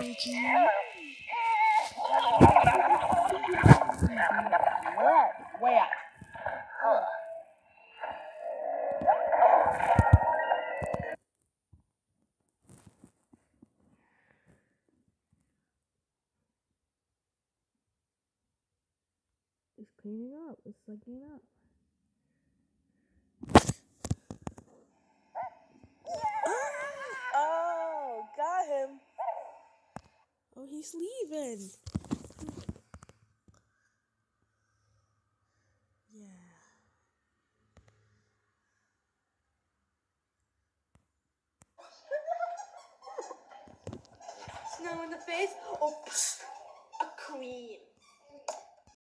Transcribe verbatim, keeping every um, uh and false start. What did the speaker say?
Where? It's cleaning up. It's sucking up. Oh, got him. Oh, he's leaving. Yeah. Snow in the face. Oh, psh, a queen.